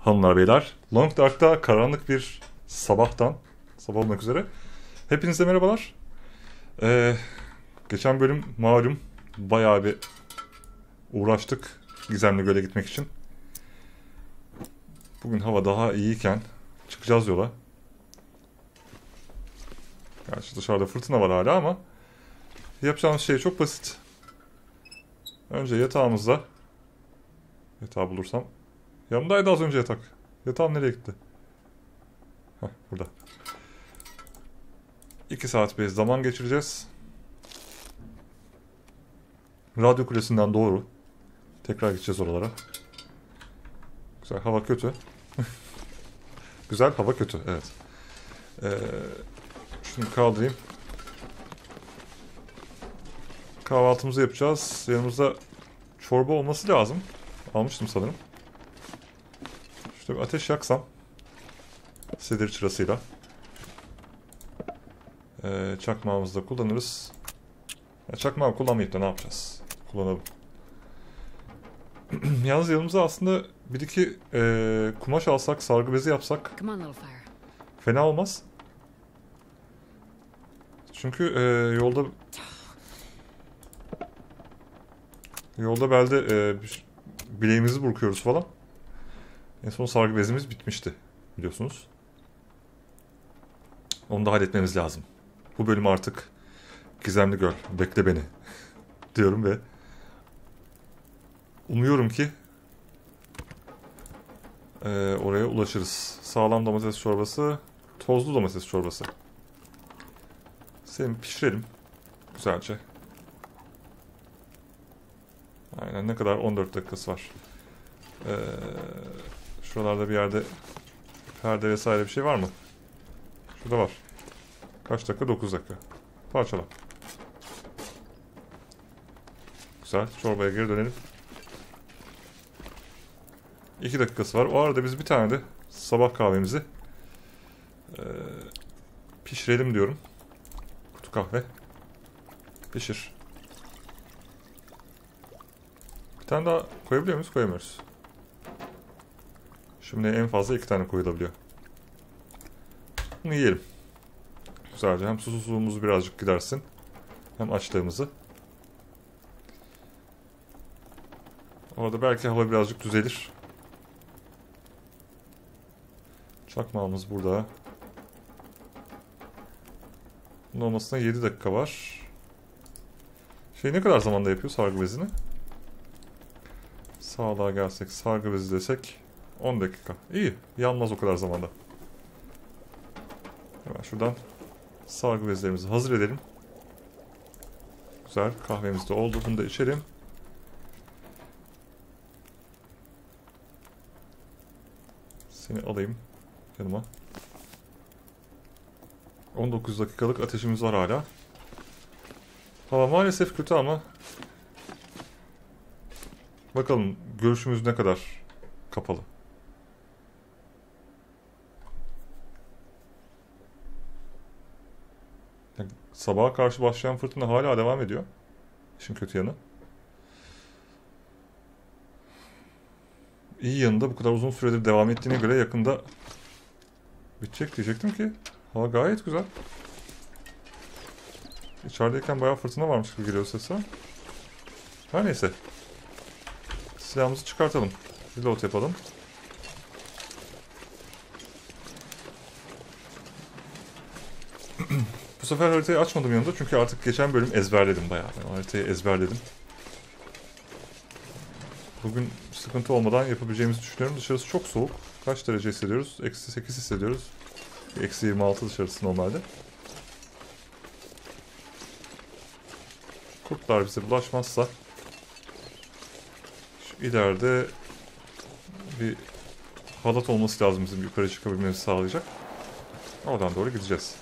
Hanımlar beyler, Long Dark'ta karanlık bir sabah olmak üzere. Hepinize merhabalar. Ee, Geçen bölüm malum bayağı bir uğraştık Gizemli Göl'e gitmek için. Bugün hava daha iyiyken çıkacağız yola. Gerçi dışarıda fırtına var hala ama yapacağımız şey çok basit. Önce yatağı bulursam. Yanımdaydı az önce yatak. Yatağım nereye gitti? Heh, burada. 2 saat bir zaman geçireceğiz. Radyo kulesinden doğru. Tekrar gideceğiz oralara. Güzel, hava kötü. Güzel, hava kötü, evet. Şunu kaldırayım. Kahvaltımızı yapacağız. Yanımızda çorba olması lazım. Almıştım sanırım. İşte bir ateş yaksam. Sedir çırasıyla. Çakmağımızı da kullanırız. Çakmağı kullanmayıp da ne yapacağız? Kullanalım. Yalnız yanımıza aslında bir iki kumaş alsak, sargı bezi yapsak fena olmaz. Çünkü yolda belde bileğimizi burkuyoruz falan. En son sargı bezimiz bitmişti biliyorsunuz. Onu da halletmemiz lazım. Bu bölüm artık Gizemli Göl, bekle beni diyorum ve umuyorum ki oraya ulaşırız. Sağlam domates çorbası, tozlu domates çorbası. Seni pişirelim güzelce. Aynen, ne kadar? 14 dakikası var. Şuralarda bir yerde perde vesaire bir şey var mı? Şurada var. Kaç dakika? 9 dakika. Parçala. Güzel. Çorbaya geri dönelim. 2 dakikası var. O arada biz bir tane de sabah kahvemizi pişirelim diyorum. Kutu kahve. Pişir. Bir tane daha koyabiliyor muyuz? Koyamıyoruz. Şimdi en fazla 2 tane koyulabiliyor. Bunu yiyelim. Güzelce hem susuzluğumuz birazcık gidersin, hem açlığımızı. Orada belki hava birazcık düzelir. Çakmağımız burada. Bunun olmasına 7 dakika var. Ne kadar zamanda yapıyor sargı bezini? Sağlığa gelsek, sargı bezi desek 10 dakika. İyi, yanmaz o kadar zamanda. Hemen şuradan sargı bezlerimizi hazır edelim. Güzel, kahvemiz de oldu. Bunu da içelim. Seni alayım yanıma. 19 dakikalık ateşimiz var hala. Hava maalesef kötü ama bakalım görüşümüz ne kadar kapalı. Sabaha karşı başlayan fırtına hala devam ediyor. İşin kötü yanı. İyi yanında bu kadar uzun süredir devam ettiğine göre yakında bitecek diyecektim ki. Hava gayet güzel. İçerideyken bayağı fırtına varmış gibi geliyor sesi. Her neyse. Silahımızı çıkartalım. Reload yapalım. Bu sefer haritayı açmadım yanında çünkü artık geçen bölüm ezberledim bayağı. Ben o haritayı ezberledim. Bugün sıkıntı olmadan yapabileceğimizi düşünüyorum. Dışarısı çok soğuk. Kaç derece hissediyoruz? -8 hissediyoruz. -26 dışarısı normalde. Kurtlar bize bulaşmazsa şu ileride bir halat olması lazım bizim yukarı çıkabilmemizi sağlayacak. Oradan doğru gideceğiz.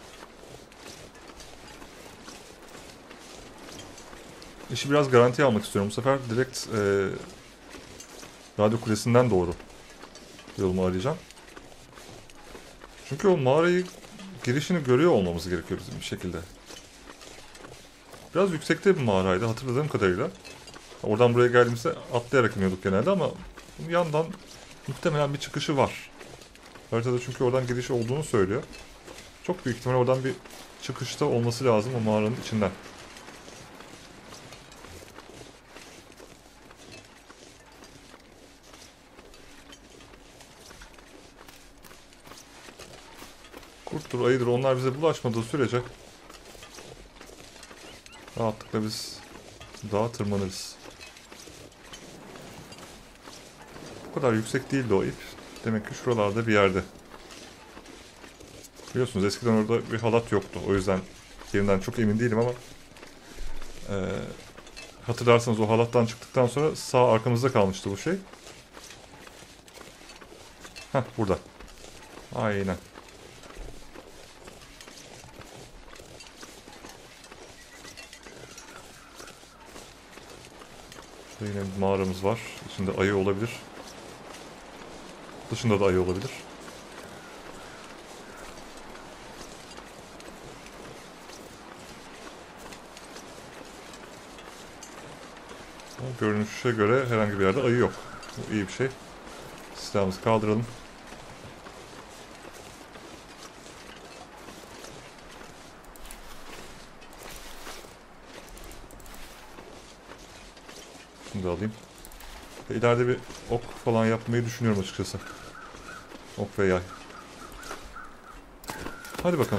İşi biraz garantiye almak istiyorum. Bu sefer direkt radyo kulesinden doğru yolumu arayacağım. Çünkü o mağarayı girişini görüyor olmamız gerekiyor bizim bir şekilde. Biraz yüksekte bir mağaraydı hatırladığım kadarıyla. Oradan buraya geldiğimizde atlayarak iniyorduk genelde ama yandan Muhtemelen bir çıkışı var. Haritada çünkü oradan giriş olduğunu söylüyor. Çok büyük ihtimal oradan bir çıkışta olması lazım o mağaranın içinden. Kurttur, ayıdır, onlar bize bulaşmadığı sürece rahatlıkla biz dağa tırmanırız. Bu kadar yüksek değildi o ip. Demek ki şuralarda bir yerde. Biliyorsunuz eskiden orada bir halat yoktu. O yüzden yerinden çok emin değilim ama hatırlarsanız o halattan çıktıktan sonra sağ arkamızda kalmıştı bu şey. Heh, burada. Aynen. Şurada yine bir mağaramız var. İçinde ayı olabilir. Dışında da ayı olabilir. Ama görünüşe göre herhangi bir yerde ayı yok. Bu iyi bir şey. Silahımızı kaldıralım. Şunu da alayım. Ve ileride bir ok falan yapmayı düşünüyorum açıkçası. Ok ve yay. Hadi bakalım.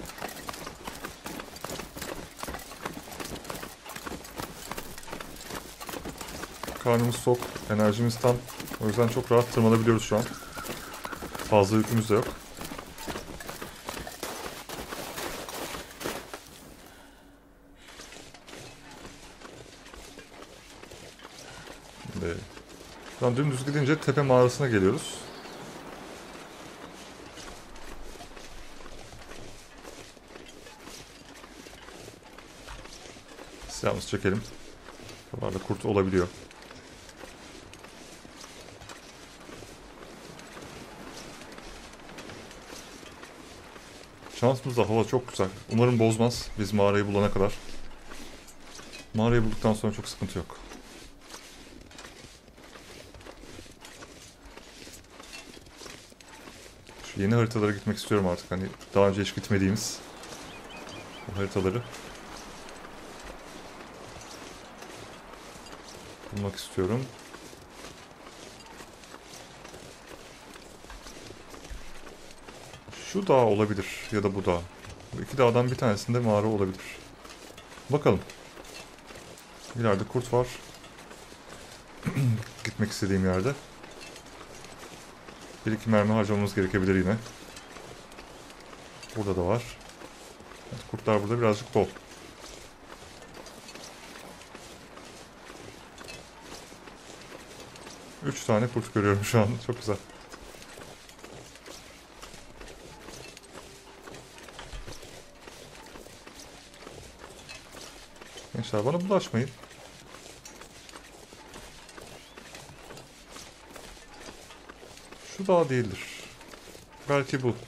Karnımız tok, enerjimiz tam. O yüzden çok rahat tırmanabiliyoruz şu an. Fazla yükümüz de yok. Şimdi, buradan dümdüz gidince tepe mağarasına geliyoruz. Silahımızı çekelim. Buralarda kurt olabiliyor. Şansımızda hava çok güzel. Umarım bozmaz biz mağarayı bulana kadar. Mağarayı bulduktan sonra çok sıkıntı yok. Şu yeni haritalara gitmek istiyorum artık. Hani daha önce hiç gitmediğimiz o haritaları bulmak istiyorum. Şu dağ olabilir ya da bu dağ. Bu iki dağdan bir tanesinde mağara olabilir. Bakalım. İleride kurt var. Gitmek istediğim yerde. Bir iki mermi harcamamız gerekebilir yine. Burada da var. Evet, kurtlar burada birazcık bol. Üç tane kurt görüyorum şu an. Çok güzel. Gençler bana bulaşmayın. Şu dağ değildir. Belki bu.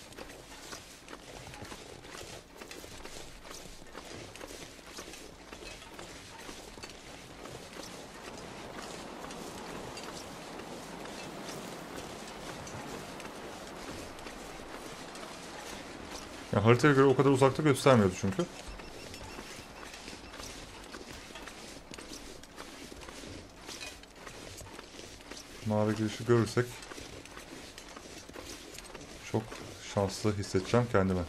Ya haritaya göre o kadar uzakta göstermiyordu çünkü. Mavi girişi görürsek çok şanslı hissedeceğim kendime.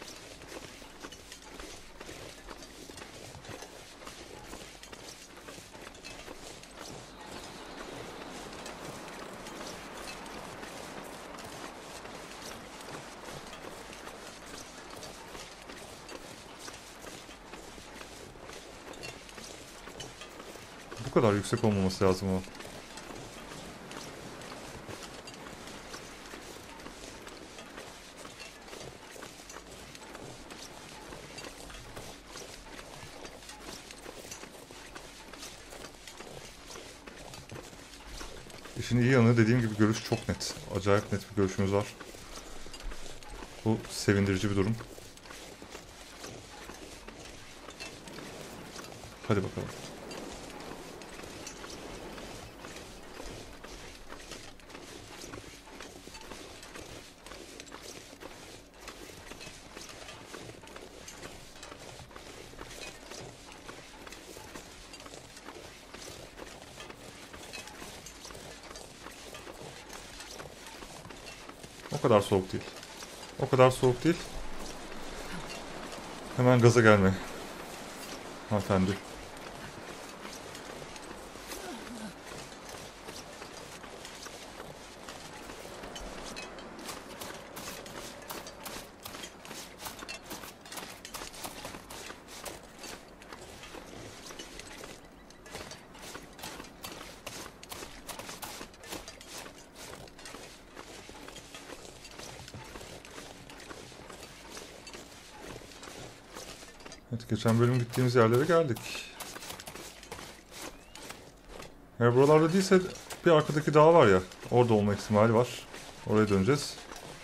Bu kadar yüksek olmaması lazım o. İşin iyi yanı dediğim gibi görüş çok net. Acayip net bir görüşümüz var. Bu sevindirici bir durum. Hadi bakalım. O kadar soğuk değil. O kadar soğuk değil. Hemen gaza gelme. Hanımefendi. Evet, geçen bölüm gittiğimiz yerlere geldik. Eğer buralarda değilse bir arkadaki dağ var ya, orada olma ihtimali var. Oraya döneceğiz.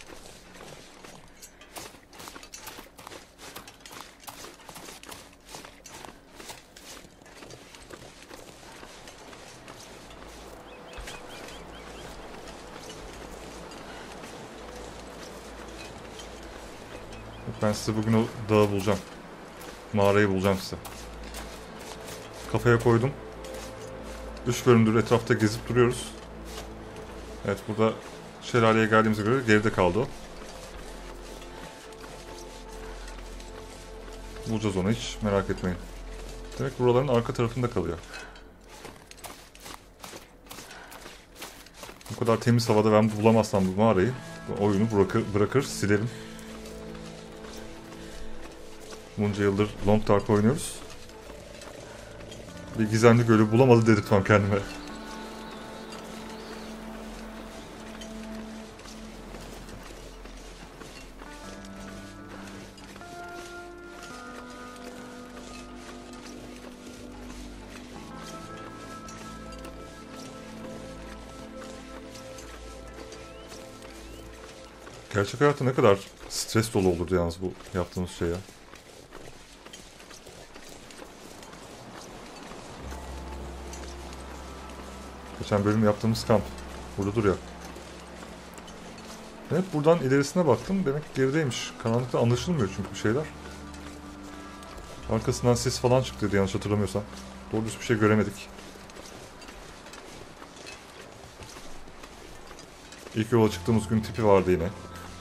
Ben size bugün o dağı bulacağım. Mağarayı bulacağım size. Kafaya koydum. 3 bölümdür etrafta gezip duruyoruz. Evet, burada şelaleye geldiğimize göre geride kaldı o. Bulacağız onu, hiç merak etmeyin. Demek buraların arka tarafında kalıyor. Bu kadar temiz havada ben bulamazsam bu mağarayı, bu oyunu bırakır silerim. Bunca yıldır Long Dark oynuyoruz. Bir gizemli gölü bulamadı dedirtmem kendime. Gerçek hayatta ne kadar stres dolu olurdu yalnız bu yaptığımız şey ya. Geçen bölüm yaptığımız kamp. Burada duruyor. Evet, buradan ilerisine baktım. Demek gerideymiş. Karanlıkta anlaşılmıyor çünkü bir şeyler. Arkasından sis falan çıktıydı yanlış hatırlamıyorsam. Doğru düz bir şey göremedik. İlk yola çıktığımız gün tipi vardı yine.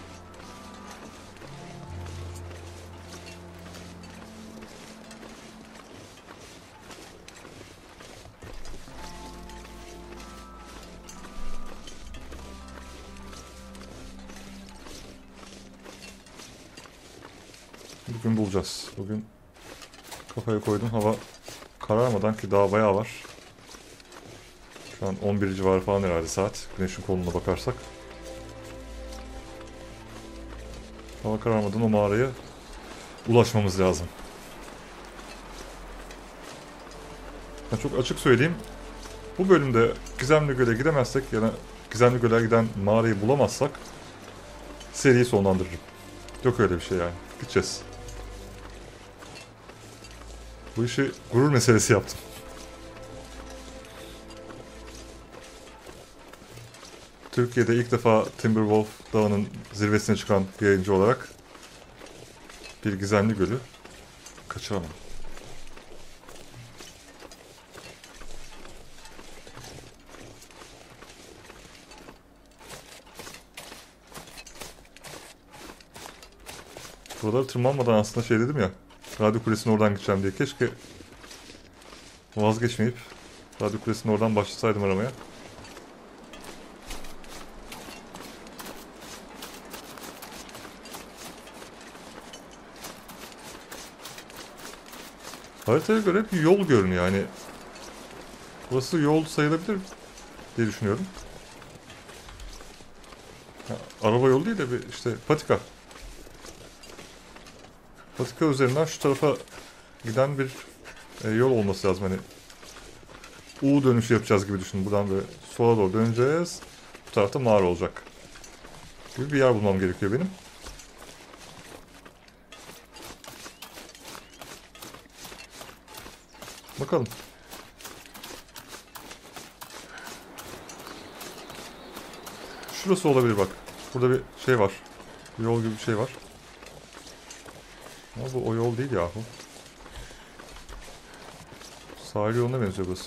Bugün bulacağız. Bugün kafaya koydum. Hava kararmadan, ki daha bayağı var. Şu an 11 civarı falan herhalde saat. Güneşin koluna bakarsak. Hava kararmadan o mağaraya ulaşmamız lazım. Ben çok açık söyleyeyim. Bu bölümde Gizemli Göl'e gidemezsek ya da Gizemli Göl'e giden mağarayı bulamazsak seriyi sonlandırırım. Yok öyle bir şey yani. Gideceğiz. Bu işi gurur meselesi yaptım. Türkiye'de ilk defa Timberwolf Dağı'nın zirvesine çıkan yayıncı olarak bir Gizemli Göl'ü kaçıramam. Buraları tırmanmadan aslında şey dedim ya, Radyo Kulesi'nin oradan gideceğim diye. Keşke vazgeçmeyip Radyo Kulesi'nin oradan başlasaydım aramaya. Haritaya göre bir yol görünüyor yani. Burası yol sayılabilir diye düşünüyorum. Ya, araba yolu değil de bir işte patika. Patika üzerinden şu tarafa giden bir yol olması lazım. Hani U dönüşü yapacağız gibi düşünün. Buradan böyle sola doğru döneceğiz. Bu tarafta mağara olacak gibi bir yer bulmam gerekiyor benim. Bakalım. Şurası olabilir bak. Burada bir şey var. Bir yol gibi bir şey var. Ama bu o yol değil yahu. Sahil yoluna benziyor burası.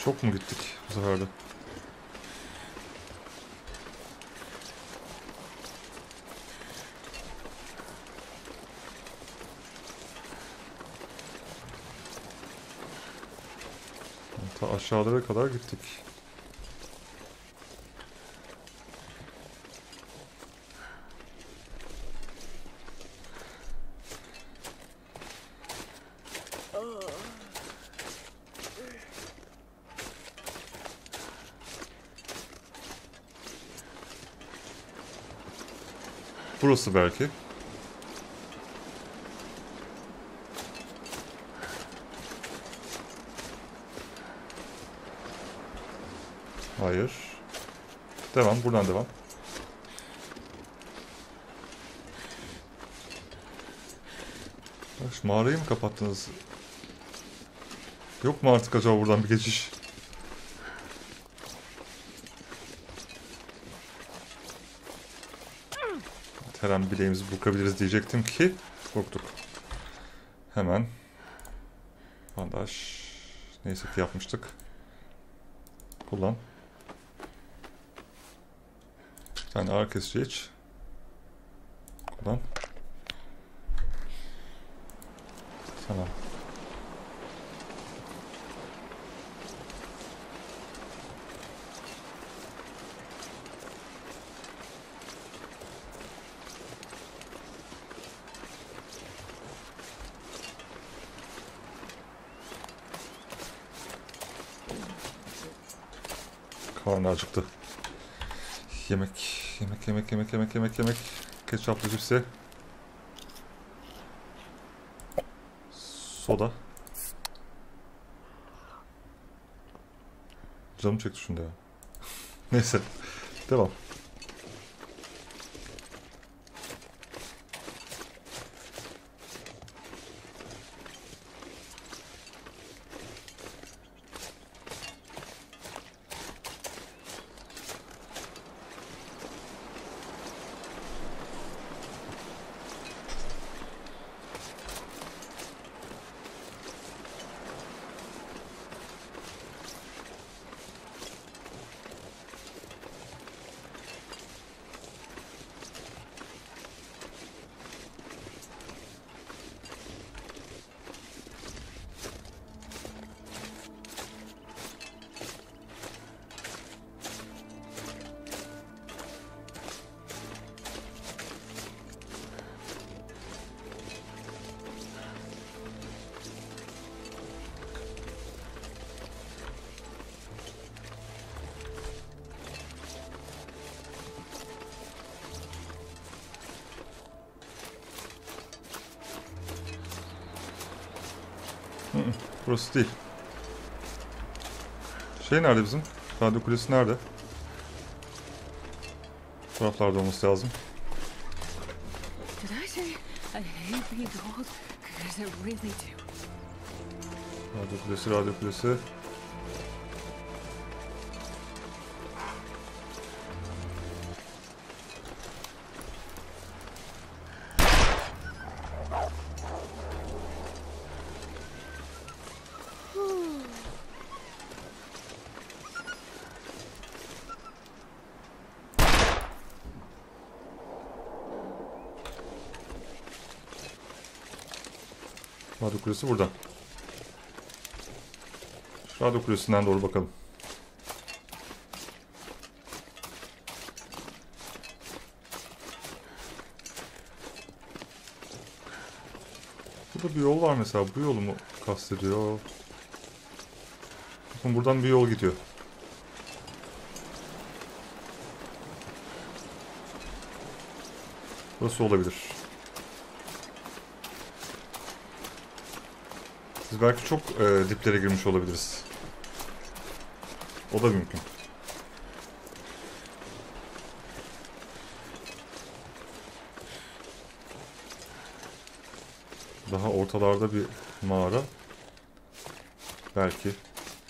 Çok mu gittik bu sefer de? Ta aşağılara kadar gittik. Burası belki. Hayır. Devam. Buradan devam. Şu mağarayı mı kapattınız? Yok mu artık acaba buradan bir geçiş? Her an bileğimizi burkabiliriz diyecektim ki korktuk. Hemen bandaj. Neyse ki yapmıştık. Kullan. Bir tane ağrı kesici iç. Kullan. Tamam. Karnı acıktı. Yemek. Ketçaplı cipsi. Soda. Canım çekti şunda ya. Neyse. Devam. Burası değil. Şey nerede bizim? Radyo kulesi nerede? Bu taraflarda olması lazım. Radyo kulesi. Radyo kulesi burada. Şu radyo kulesinden doğru bakalım. Burada bir yol var mesela. Bu yolu mu kastediyor? Bakın buradan bir yol gidiyor. Burası olabilir. Biz belki çok diplere girmiş olabiliriz. O da mümkün. Daha ortalarda bir mağara. Belki.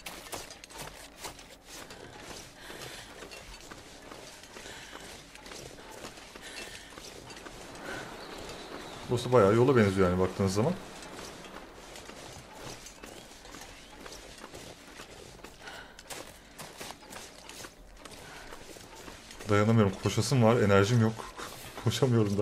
Burası bayağı yola benziyor yani baktığınız zaman. Dayanamıyorum. Koşasım var. Enerjim yok. Koşamıyorum da.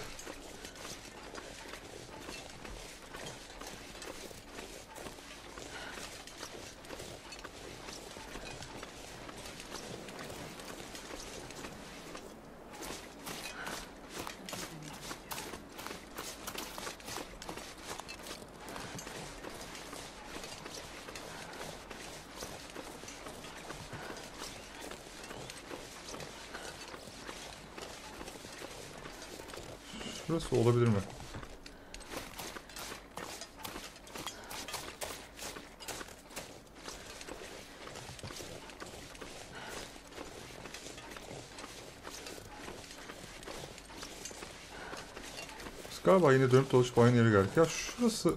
Burası olabilir mi? Biz galiba yine dönüp dolaşıp aynı yere geldik. Ya şurası...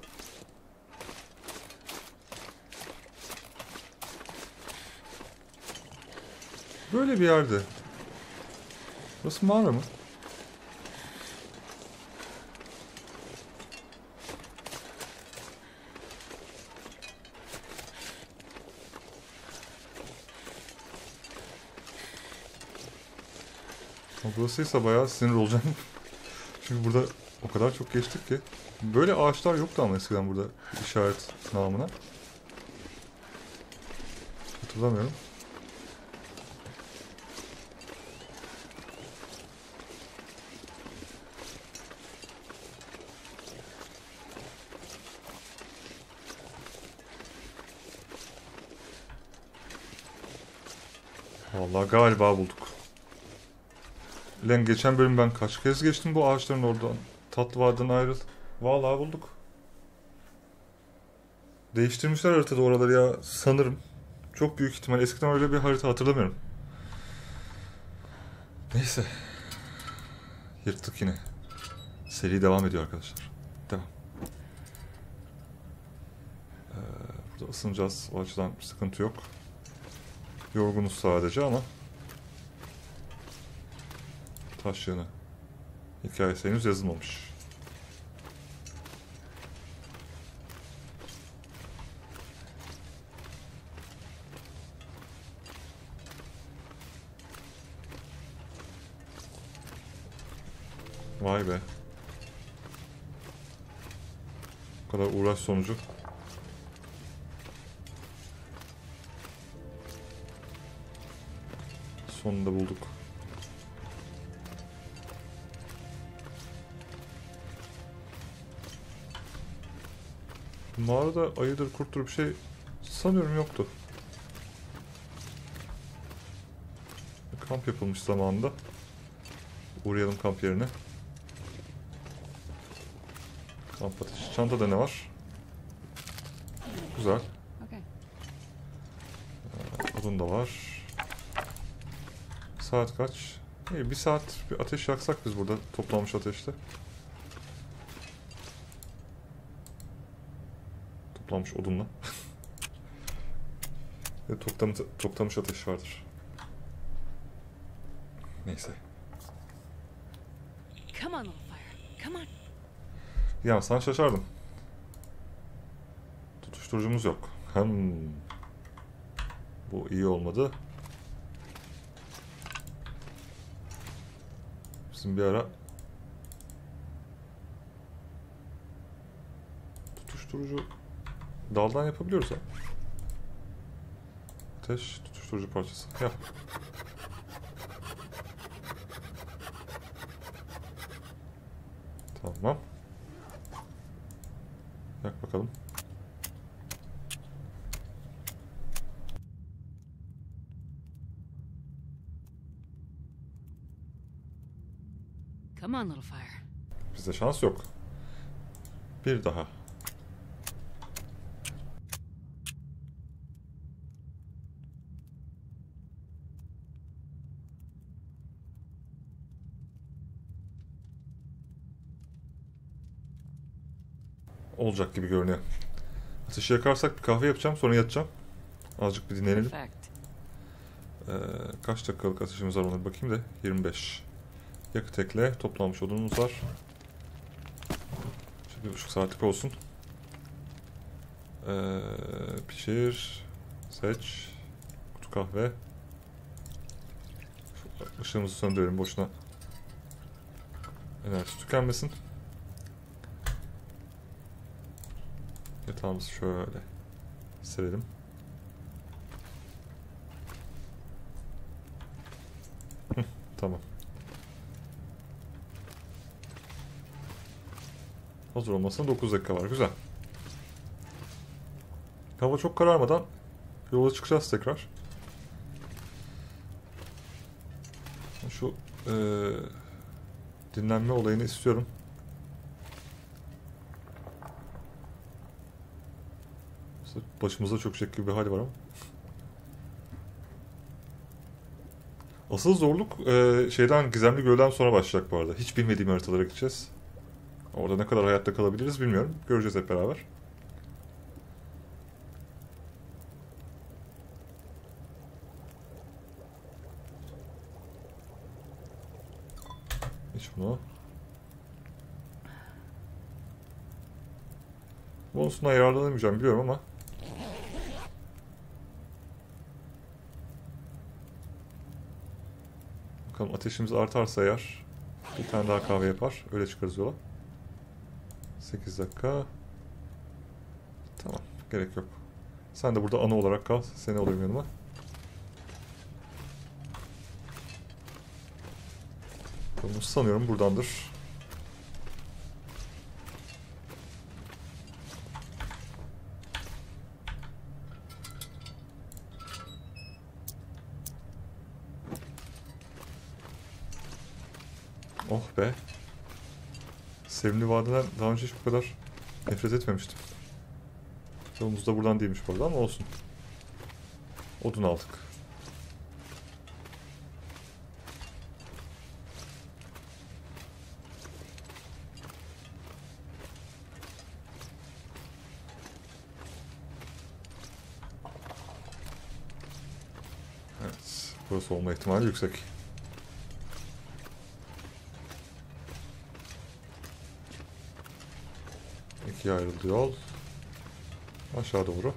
Böyle bir yerde. Burası mağara mı? Burasıysa bayağı sinir olacağım. Çünkü burada o kadar çok geçtik ki. Böyle ağaçlar yoktu ama eskiden burada işaret namına. Hatırlamıyorum. Vallahi galiba bulduk. Lan geçen bölüm ben kaç kez geçtim bu ağaçların oradan. Tatlı vadiden ayrıl. Vallahi bulduk. Değiştirmişler haritada oraları ya sanırım. Çok büyük ihtimal. Eskiden öyle bir harita hatırlamıyorum. Neyse. Yırttık yine. Seri devam ediyor arkadaşlar. Devam. Burada ısınacağız. O açıdan sıkıntı yok. Yorgunuz sadece ama taş yığını hikayesi henüz yazılmamış. Vay be. Bu kadar uğraş sonucu. Sonunda bulduk. Mağarada ayıdır kurttur bir şey sanıyorum yoktu. Kamp yapılmış zamanında. Uğrayalım kamp yerine. Kamp ateşi. Çantada ne var? Güzel. Odun da var. Saat kaç? İyi, bir saat bir ateş yaksak biz burada toplanmış ateşte. Toplanmış odunla. Ve toplanmış ateş vardır. Neyse. Come on, little fire. Come on. Ya sen şaşardın. Tutuşturucumuz yok. Bu iyi olmadı. Bizim bir ara tutuşturucu daldan yapabiliyoruz ha. Ateş tutuşturucu parçası. Yap. Tamam. Yak bakalım. Come on, little fire. Bizde şans yok. Bir daha. Olacak gibi görünüyor. Ateşi yakarsak bir kahve yapacağım, sonra yatacağım. Azıcık bir dinlenelim. Kaç dakikalık ateşimiz var ona bir bakayım da. 25. Yakıt ekle. Toplanmış odunumuz var. Şimdi 1,5 saatlik olsun. Pişir. Seç. Kutu kahve. Işığımızı söndürelim boşuna. Enerji tükenmesin. Yatağımızı şöyle serelim. Tamam. Hazır olmasına 9 dakika var. Güzel. Hava çok kararmadan yola çıkacağız tekrar. Şu dinlenme olayını istiyorum. Başımızda çok şekil bir hal var ama. Asıl zorluk şeyden, Gizemli Göl'den sonra başlayacak bu arada. Hiç bilmediğim haritalara gideceğiz. Orada ne kadar hayatta kalabiliriz bilmiyorum. Göreceğiz hep beraber. Hiç bunu. Bonusundan yararlanamayacağım biliyorum ama. Bakalım ateşimiz artarsa eğer bir tane daha kahve yapar. Öyle çıkarız yola. 8 dakika. Tamam. Gerek yok. Sen de burada ana olarak kal. Seni alayım yanıma. Bunu sanıyorum buradandır. Oh be. Sevimli Vadiden daha önce hiç bu kadar nefret etmemiştim. Yolumuz da buradan değilmiş bu arada ama olsun. Odun aldık. Evet. Burası olma ihtimali yüksek. İkiye ayrıldı yol. Aşağı doğru.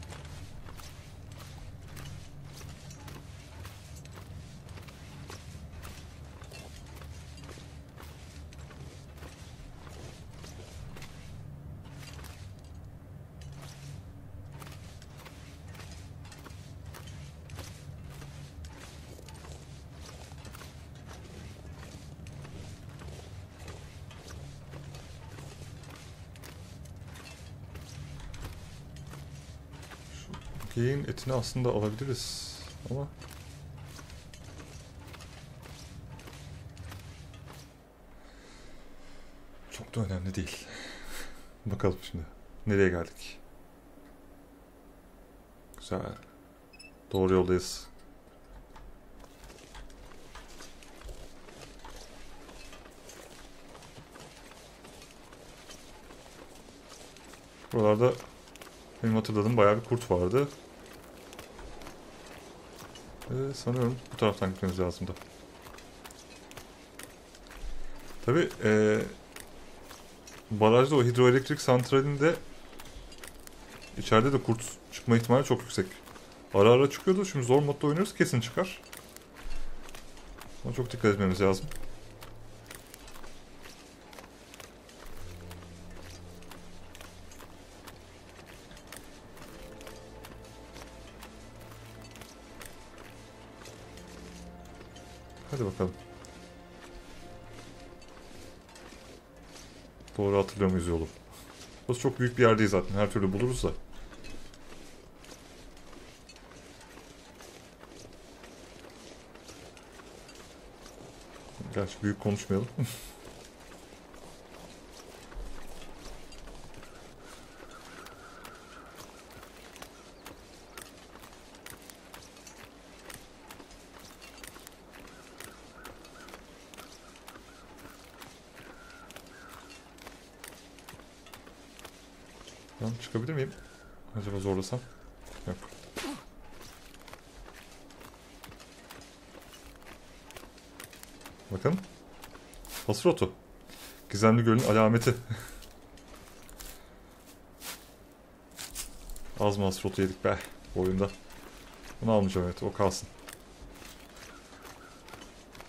Geyiğin etini aslında alabiliriz ama çok da önemli değil. Bakalım şimdi. Nereye geldik? Güzel. Doğru yoldayız. Buralarda benim hatırladığım bayağı bir kurt vardı. Sanıyorum bu taraftan gitmemiz lazımdı. Tabii barajda o hidroelektrik santralinde içeride de kurt çıkma ihtimali çok yüksek. Ara ara çıkıyordu. Şimdi zor modda oynuyoruz. Kesin çıkar. Ama çok dikkat etmemiz lazım. Hadi bakalım. Doğru hatırlıyor muyuz yolu? Burası çok büyük bir yer değil zaten. Her türlü buluruz da. Gerçi büyük konuşmayalım. Ben çıkabilir miyim? Acaba zorlasam? Yok. Bakın. Hasır otu. Gizemli Göl'ün alameti. Az mı hasır otu yedik be bu oyunda. Bunu almayacağım, evet, o kalsın.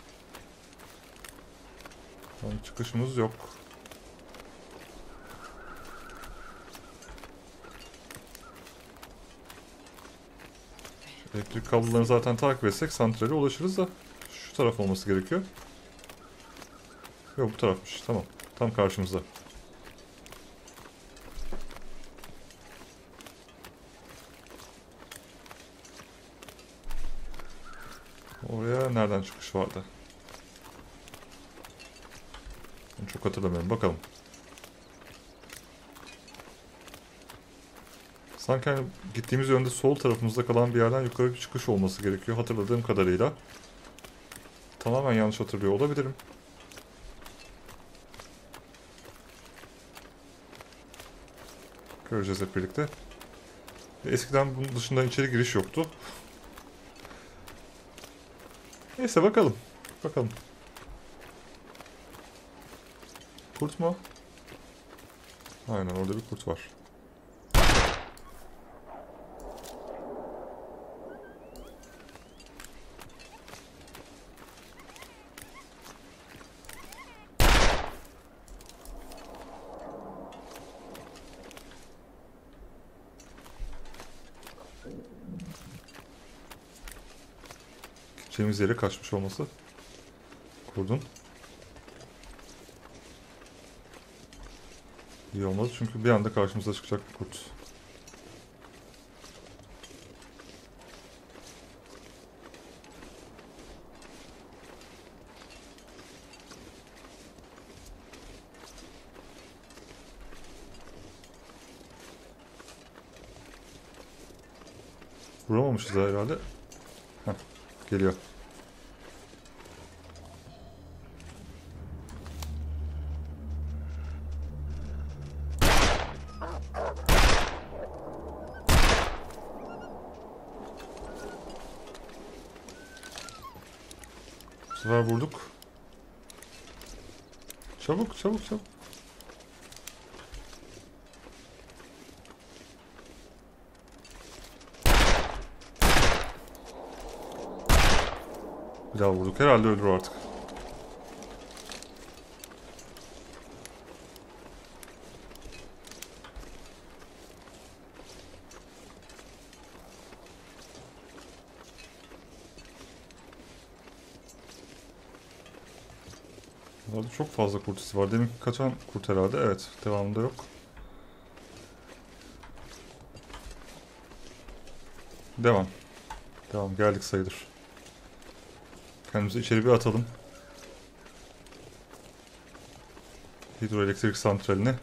Tamam, çıkışımız yok. Elektrik kablolarını zaten takip etsek santrale ulaşırız da şu taraf olması gerekiyor. Yok, bu tarafmış. Tamam. Tam karşımızda. Oraya nereden çıkış vardı? Ben çok hatırlamıyorum. Bakalım. Sanki hani gittiğimiz yönde sol tarafımızda kalan bir yerden yukarı bir çıkış olması gerekiyor hatırladığım kadarıyla. Tamamen yanlış hatırlıyor olabilirim. Göreceğiz hep birlikte. Eskiden bunun dışında içeri giriş yoktu. Neyse bakalım. Bakalım. Kurt mu? Aynen, orada bir kurt var. Gideceğimiz yere kaçmış olması. Kurdun. İyi olmadı çünkü bir anda karşımıza çıkacak bir kurt. Vuramamışız herhalde. Heh, geliyor. Bu sefer vurduk. Çabuk çabuk çabuk. Bir daha vurduk. Herhalde ölür artık. Burada çok fazla kurt izi var. Demin kaçan kurt herhalde. Evet. Devamında yok. Devam. Devam. Geldik sayılır. Kendimizi içeri bir atalım. Hidroelektrik santraline.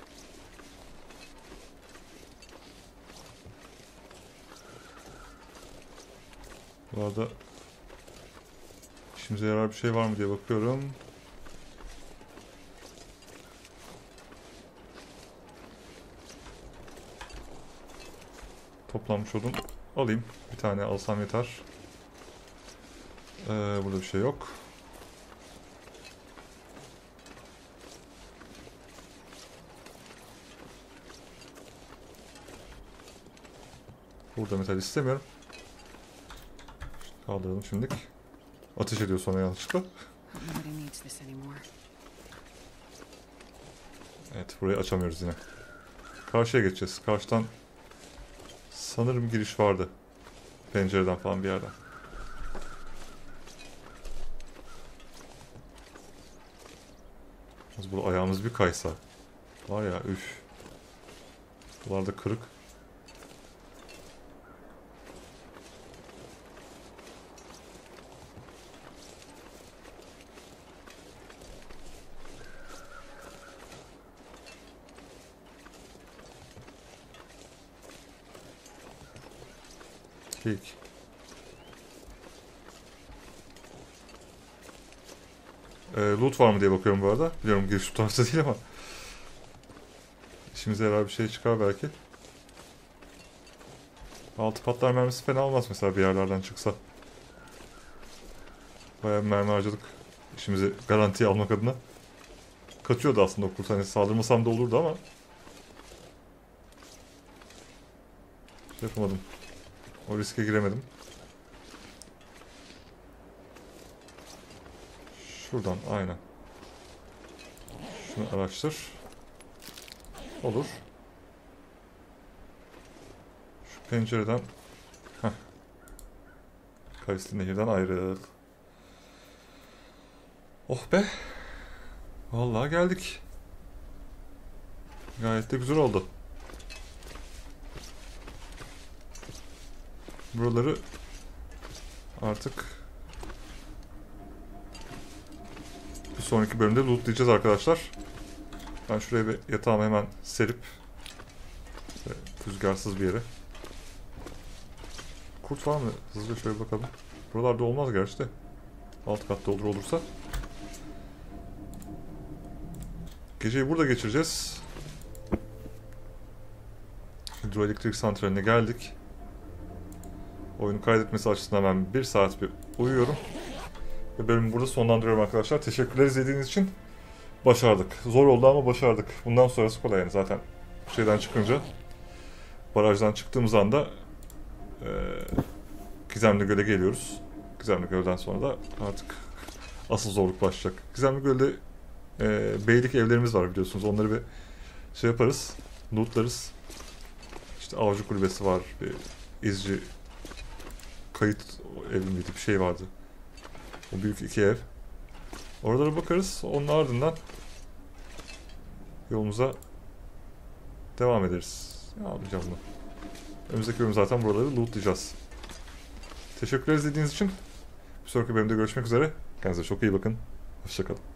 Bu arada işimize yarar bir şey var mı diye bakıyorum. Toplanmış odun alayım. Bir tane alsam yeter. Burada bir şey yok. Burada metal istemiyorum. Kaldıralım şimdilik. Ateş ediyor sonra yanlışlıkla. Nobody needs this anymore. Evet, burayı açamıyoruz yine. Karşıya geçeceğiz. Karşıdan sanırım giriş vardı. Pencereden falan bir yerden. Bu ayağımız bir kaysa. Var ya, üf. Buralar da kırık. Keyik. Loot var mı diye bakıyorum bu arada. Biliyorum giriş şu tarafta değil ama. İşimize yarar bir şey çıkar belki. Altı patlar mermisi fena olmaz mesela bir yerlerden çıksa. Bayağı bir mermi harcadık. İşimizi garantiye almak adına. Kaçıyordu aslında o kurt. Hani saldırmasam da olurdu ama. Şey yapamadım. O riske giremedim. Şuradan aynen. Şunu araştır. Olur. Şu pencereden... Heh. Kayıslı Nehir'den ayrıl. Oh be. Vallahi geldik. Gayet de güzel oldu. Buraları artık bir sonraki bölümde lootlayacağız arkadaşlar. Ben şuraya bir yatağımı hemen serip rüzgarsız bir yere. Kurt var mı? Hızlıca şöyle bakalım. Buralarda olmaz gerçi de. Alt katta olur olursa. Geceyi burada geçireceğiz. Hidroelektrik santraline geldik. Oyunu kaydetmesi açısından ben 1 saat bir uyuyorum. Ve bölümü burada sonlandırıyorum arkadaşlar. Teşekkürler izlediğiniz için. Başardık. Zor oldu ama başardık. Bundan sonrası kolay yani zaten. Şeyden çıkınca, barajdan çıktığımız anda Gizemli Göl'e geliyoruz. Gizemli Göl'den sonra da artık asıl zorluk başlayacak. Gizemli Göl'de beylik evlerimiz var biliyorsunuz. Onları bir şey yaparız. Lootlarız. İşte avcı kulübesi var. Bir izci kayıt evi miydi? Bir şey vardı. O büyük 2 ev. Oralara bakarız. Onun ardından yolumuza devam ederiz. Ne yapacağım bunu? Önümüzdeki bölüm zaten buraları lootlayacağız. Teşekkürler izlediğiniz için. Bir sonraki bölümde görüşmek üzere. Kendinize çok iyi bakın. Hoşça kalın.